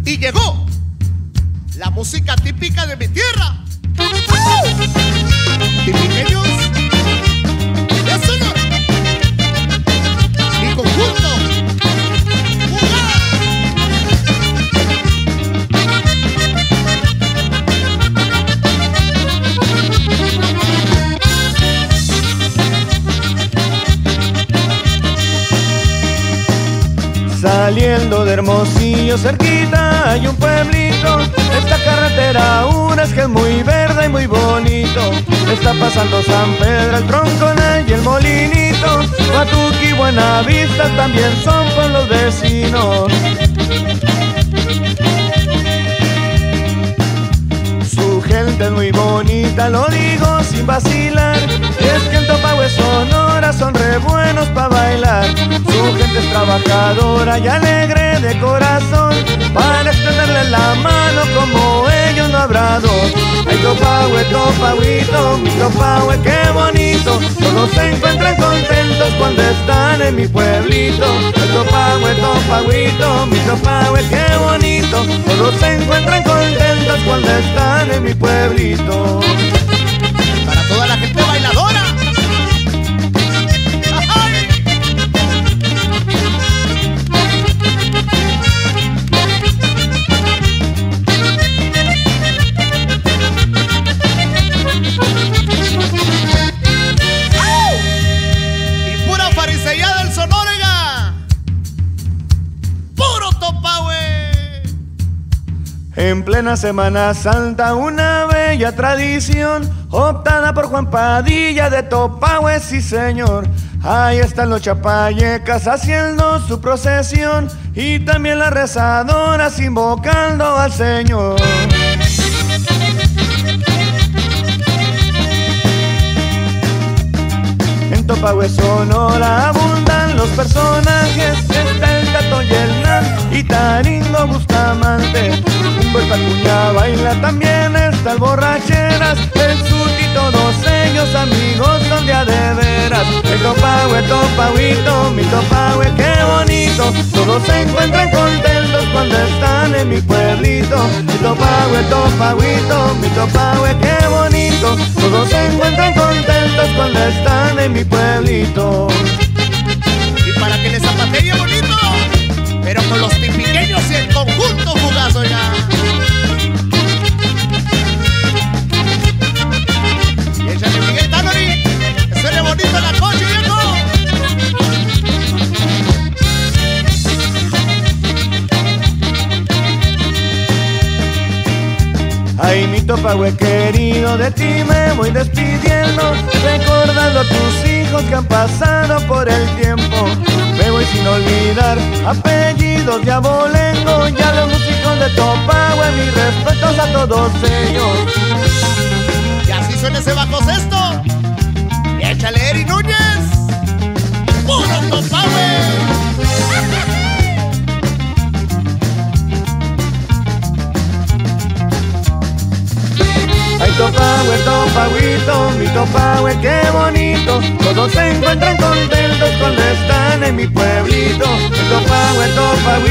Y llegó la música típica de mi tierra. Tipiqueños, eso no. Mi conjunto. Saliendo de Hermosillo cerquita hay un pueblito. Esta carretera una es que es muy verde y muy bonito. Está pasando San Pedro, el Tronconal y el Molinito. Guatuqui, Buenavista también son pueblos vecinos. Su gente es muy bonita, lo digo sin vacilar. Es que en Topahue, Sonora son re buenos pa' bailar. Su gente es trabajadora y alegre de corazón. Para extenderle la mano como ellos no habrá dos. Ay, Topahue, Topahuito, mi Topahue, qué bonito. Todos se encuentran contentos cuando están en mi pueblito. Ay, Topahue, Topahuito, mi Topahue, qué bonito. Todos se encuentran contentos cuando están en mi pueblito. Para toda la gente bailadora. Y pura fariseada del Sonora. Puro Topahue. En plena Semana Santa una bella tradición optada por Juan Padilla de Topahue, sí señor. Ahí están los chapayecas haciendo su procesión y también las rezadoras invocando al Señor. En Topahue, Sonora abundan los personajes. Está el Tato y el Nan y Taringo Bustamante. Humberto Acuña baila, también está el Borracheras, el Suti, todos ellos amigos son de a de veras. El Topahue, Topahuito, mi Topahue, qué bonito. Todos se encuentran contentos cuando están en mi pueblito. El Topahue, Topahuito, mi Topahue, qué bonito. Todos se encuentran contentos cuando están en mi pueblito. Y para que les zapatee bonito, pero con los tipiqueños y el conjunto jugazo ya. Y échale Miguel Tanori, que suene bonito la coche, viejo. Ay, mi Topahue querido, de ti me voy despidiendo, recordando a tus hijos que han pasado por el tiempo. Me voy sin olvidar apellidos de abolengo y a los músicos de Topahue, mis respetos a todos ellos. Y así suena ese bajo sexto. Y échale Eri Núñez. ¡Puro Topahue! Ay, Topahue, Topahuito, mi Topahue, qué bonito. Todos se encuentran contentos cuando están en mi pueblito. Ay, Topahue, Topahuito.